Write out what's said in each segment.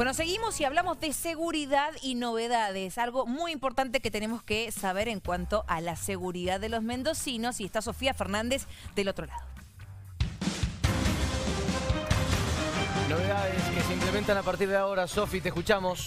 Bueno, seguimos y hablamos de seguridad y novedades, algo muy importante que tenemos que saber en cuanto a la seguridad de los mendocinos, y está Sofía Fernández del otro lado. Novedades que se implementan a partir de ahora. Sofi, te escuchamos.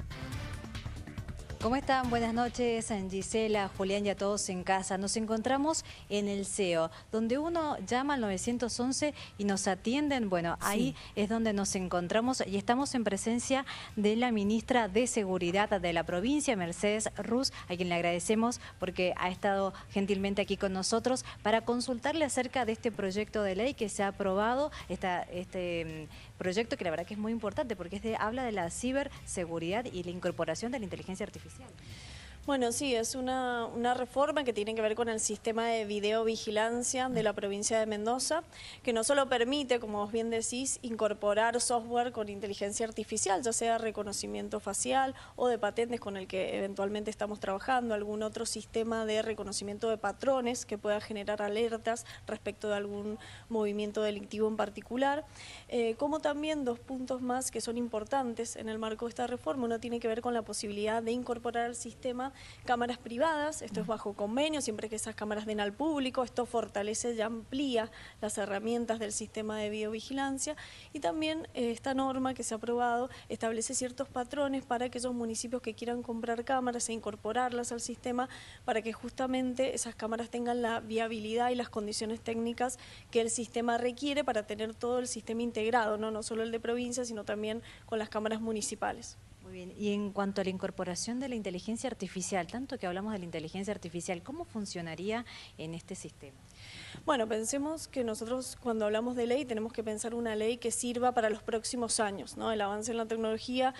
¿Cómo están? Buenas noches, Gisela, Julián y a todos en casa. Nos encontramos en el CEO, donde uno llama al 911 y nos atienden. Bueno, ahí es donde nos encontramos y estamos en presencia de la ministra de Seguridad de la provincia, Mercedes Ruz, a quien le agradecemos porque ha estado gentilmente aquí con nosotros para consultarle acerca de este proyecto de ley que se ha aprobado, este proyecto que la verdad que es muy importante porque habla de la ciberseguridad y la incorporación de la inteligencia artificial. Bueno, sí, es una reforma que tiene que ver con el sistema de videovigilancia de la provincia de Mendoza, que no solo permite, como vos bien decís, incorporar software con inteligencia artificial, ya sea reconocimiento facial o de patentes con el que eventualmente estamos trabajando, algún otro sistema de reconocimiento de patrones que pueda generar alertas respecto de algún movimiento delictivo en particular, como también dos puntos más que son importantes en el marco de esta reforma. Uno tiene que ver con la posibilidad de incorporar al sistema cámaras privadas, esto es bajo convenio, siempre que esas cámaras den al público, esto fortalece y amplía las herramientas del sistema de videovigilancia, y también esta norma que se ha aprobado establece ciertos patrones para aquellos municipios que quieran comprar cámaras e incorporarlas al sistema para que justamente esas cámaras tengan la viabilidad y las condiciones técnicas que el sistema requiere para tener todo el sistema integrado, no solo el de provincia, sino también con las cámaras municipales. Muy bien, y en cuanto a la incorporación de la inteligencia artificial, tanto que hablamos de la inteligencia artificial, ¿cómo funcionaría en este sistema? Bueno, pensemos que nosotros cuando hablamos de ley tenemos que pensar una ley que sirva para los próximos años, ¿no? El avance en la tecnología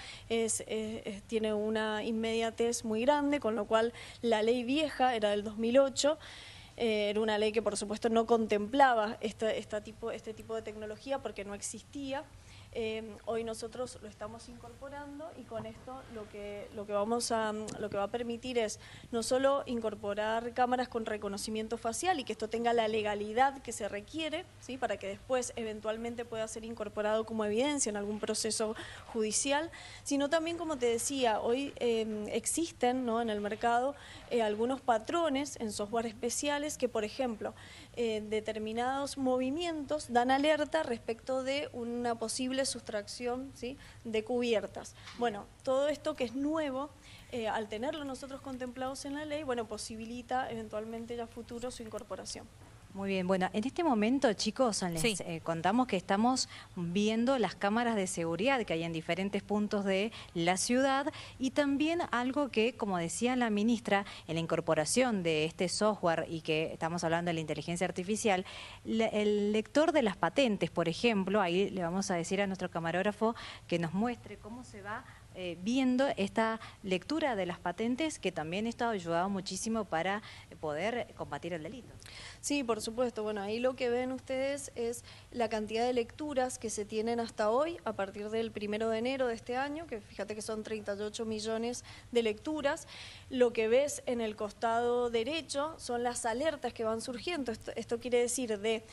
tiene una inmediatez muy grande, con lo cual la ley vieja era del 2008, era una ley que por supuesto no contemplaba este tipo de tecnología porque no existía. Hoy nosotros lo estamos incorporando y con esto lo que va a permitir es no solo incorporar cámaras con reconocimiento facial y que esto tenga la legalidad que se requiere, ¿sí?, para que después eventualmente pueda ser incorporado como evidencia en algún proceso judicial, sino también, como te decía, hoy existen, ¿no?, en el mercado algunos patrones en software especiales que, por ejemplo, determinados movimientos dan alerta respecto de una posible sustracción, ¿sí?, de cubiertas. Bueno, todo esto que es nuevo, al tenerlo nosotros contemplados en la ley, bueno, posibilita eventualmente ya futuro su incorporación. Muy bien, bueno, en este momento, chicos, les contamos que estamos viendo las cámaras de seguridad que hay en diferentes puntos de la ciudad, y también algo que, como decía la ministra, en la incorporación de este software y que estamos hablando de la inteligencia artificial, el lector de las patentes, por ejemplo, ahí le vamos a decir a nuestro camarógrafo que nos muestre cómo se va viendo esta lectura de las patentes, que también esto ha ayudado muchísimo para poder combatir el delito. Sí, por supuesto. Bueno, ahí lo que ven ustedes es la cantidad de lecturas que se tienen hasta hoy, a partir del 1 de enero de este año, que fíjate que son 38 millones de lecturas. Lo que ves en el costado derecho son las alertas que van surgiendo. Esto quiere decir de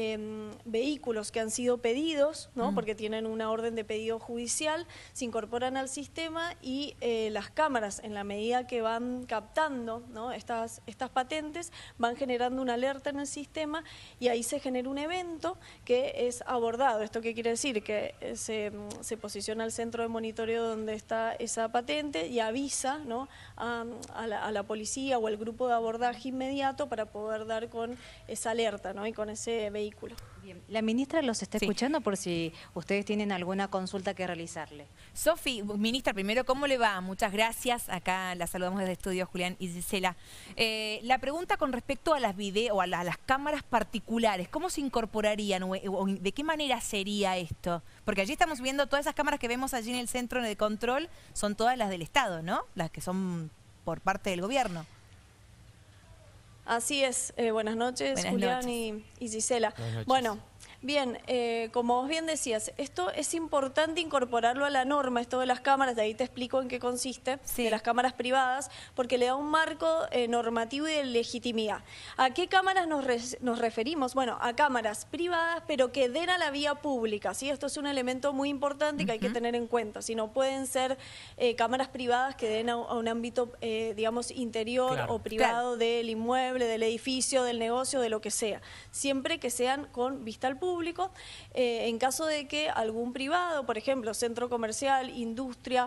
vehículos que han sido pedidos, ¿no?, porque tienen una orden de pedido judicial, se incorporan al sistema y las cámaras, en la medida que van captando, ¿no?, estas patentes, van generando una alerta en el sistema y ahí se genera un evento que es abordado. ¿Esto qué quiere decir? Que se posiciona el centro de monitoreo donde está esa patente y avisa, ¿no?, a la policía o al grupo de abordaje inmediato para poder dar con esa alerta, ¿no?, y con ese vehículo. Bien, la ministra los está escuchando por si ustedes tienen alguna consulta que realizarle. Sofi, ministra, primero, ¿cómo le va? Muchas gracias. Acá la saludamos desde estudio, Julián y Gisela. La pregunta con respecto a las a las cámaras particulares, ¿cómo se incorporarían o de qué manera sería esto? Porque allí estamos viendo todas esas cámaras que vemos allí en el centro de control, son todas las del Estado, ¿no? Las que son por parte del gobierno. Así es. Buenas noches, Julián y Gisela. Buenas noches. Bueno, Bien, como vos bien decías, esto es importante incorporarlo a la norma, esto de las cámaras, de ahí te explico en qué consiste, Sí. de las cámaras privadas, porque le da un marco normativo y de legitimidad. ¿A qué cámaras nos referimos? Bueno, a cámaras privadas, pero que den a la vía pública, ¿sí? Esto es un elemento muy importante que hay que tener en cuenta. Si no pueden ser cámaras privadas que den a un ámbito, digamos, interior Claro. o privado del inmueble, del edificio, del negocio, de lo que sea. Siempre que sean con vista al público. En caso de que algún privado, por ejemplo, centro comercial, industria,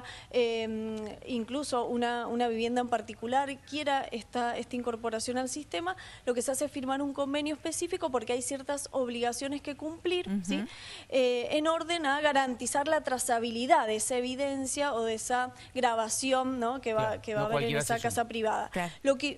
incluso una vivienda en particular, quiera esta incorporación al sistema, lo que se hace es firmar un convenio específico porque hay ciertas obligaciones que cumplir, ¿sí? En orden a garantizar la trazabilidad de esa evidencia o de esa grabación, ¿no? que va, Claro, que va no a haber en cualquiera esa se casa suma. privada. Claro. Lo que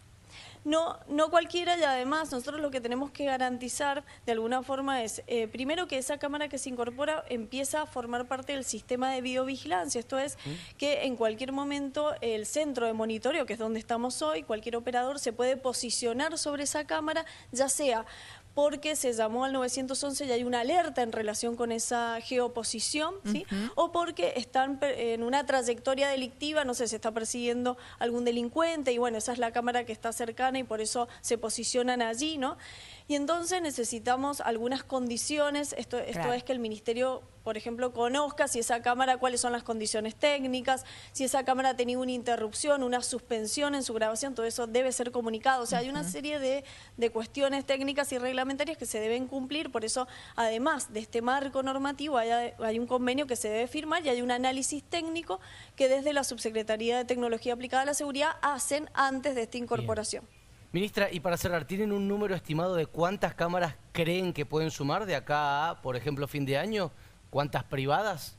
no cualquiera, y además nosotros lo que tenemos que garantizar de alguna forma es, primero, que esa cámara que se incorpora empieza a formar parte del sistema de videovigilancia. Esto es que en cualquier momento el centro de monitoreo, que es donde estamos hoy, cualquier operador se puede posicionar sobre esa cámara, ya sea porque se llamó al 911 y hay una alerta en relación con esa geoposición, ¿sí? O porque están en una trayectoria delictiva, no sé, se está persiguiendo algún delincuente y bueno, esa es la cámara que está cercana y por eso se posicionan allí, ¿no? Y entonces necesitamos algunas condiciones, esto Claro. es que el Ministerio, por ejemplo, conozca si esa cámara, cuáles son las condiciones técnicas, si esa cámara ha tenido una interrupción, una suspensión en su grabación, todo eso debe ser comunicado. O sea, hay una serie de cuestiones técnicas y reglamentarias que se deben cumplir, por eso, además de este marco normativo, hay un convenio que se debe firmar y hay un análisis técnico que desde la Subsecretaría de Tecnología Aplicada a la Seguridad hacen antes de esta incorporación. Ministra, y para cerrar, ¿tienen un número estimado de cuántas cámaras creen que pueden sumar de acá a, por ejemplo, fin de año? ¿Cuántas privadas?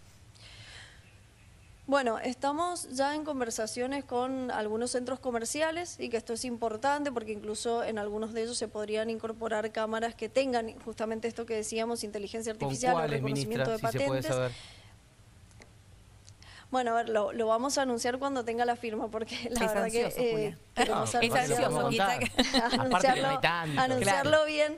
Bueno, estamos ya en conversaciones con algunos centros comerciales y que esto es importante porque incluso en algunos de ellos se podrían incorporar cámaras que tengan justamente esto que decíamos, inteligencia ¿Con artificial o cuáles, reconocimiento ministra, de si se puede patentes. saber? Bueno, a ver, lo vamos a anunciar cuando tenga la firma, porque la verdad ansioso, que Julia. queremos Es ansioso, quizá. Aparte que no hay tanto. anunciarlo bien.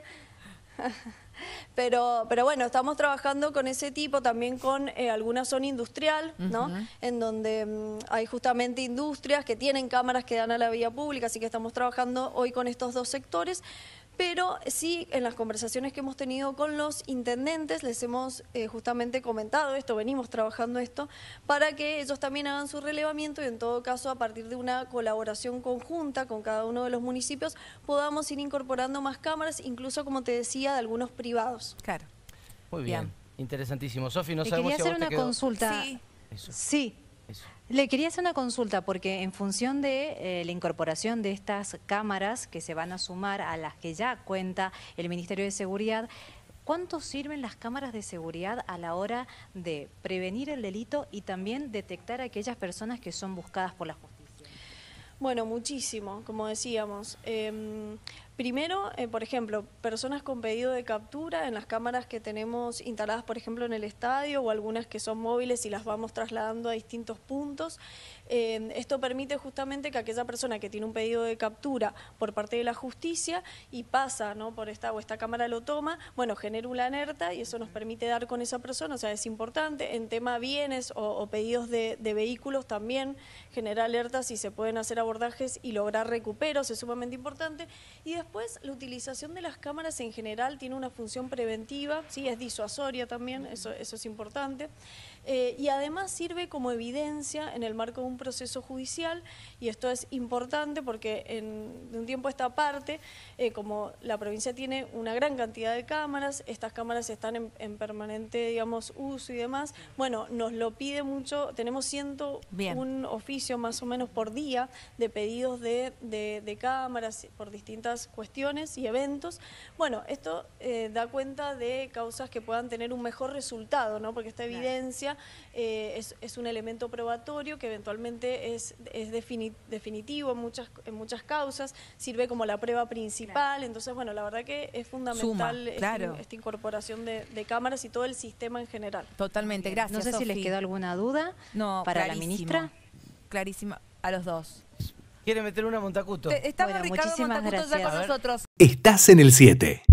Pero bueno, estamos trabajando con ese tipo, también con alguna zona industrial, ¿no? En donde hay justamente industrias que tienen cámaras que dan a la vía pública, así que estamos trabajando hoy con estos dos sectores. Pero sí, en las conversaciones que hemos tenido con los intendentes, les hemos justamente comentado esto, venimos trabajando esto, para que ellos también hagan su relevamiento y en todo caso, a partir de una colaboración conjunta con cada uno de los municipios, podamos ir incorporando más cámaras, incluso, como te decía, de algunos privados. Claro. Muy bien, Bien. interesantísimo. Sofi, no Le sabemos quería si a hacer vos te una quedó... consulta. Sí. Eso, Sí. eso. Le quería hacer una consulta porque en función de la incorporación de estas cámaras que se van a sumar a las que ya cuenta el Ministerio de Seguridad, ¿cuánto sirven las cámaras de seguridad a la hora de prevenir el delito y también detectar a aquellas personas que son buscadas por la justicia? Bueno, muchísimo, como decíamos. Primero, por ejemplo, personas con pedido de captura en las cámaras que tenemos instaladas, por ejemplo, en el estadio o algunas que son móviles y las vamos trasladando a distintos puntos. Esto permite justamente que aquella persona que tiene un pedido de captura por parte de la justicia y pasa, ¿no?, por esta cámara lo toma, bueno, genera una alerta y eso nos permite dar con esa persona, o sea, es importante. En tema bienes o pedidos de vehículos también genera alertas y se pueden hacer abordajes y lograr recuperos, es sumamente importante. Y después, la utilización de las cámaras en general tiene una función preventiva, ¿sí? Es disuasoria también, eso es importante. Y además sirve como evidencia en el marco de un proceso judicial, y esto es importante porque de un tiempo a esta parte, como la provincia tiene una gran cantidad de cámaras, estas cámaras están en permanente, digamos, uso y demás, bueno, nos lo pide mucho, tenemos 101 oficios más o menos por día de pedidos de cámaras por distintas cuestiones y eventos. Bueno, esto da cuenta de causas que puedan tener un mejor resultado, ¿no? Porque esta evidencia es un elemento probatorio que eventualmente es definitivo en muchas causas, sirve como la prueba principal, entonces, bueno, la verdad que es fundamental esta incorporación de cámaras y todo el sistema en general. Totalmente, gracias, No sé si les Sofi. quedó alguna duda para la ministra. Clarísima, a los dos. ¿Quiere meter una, Montacuto? Estamos Bueno, Ricardo muchísimas Montacuto ya gracias. con nosotros. Estás en el 7.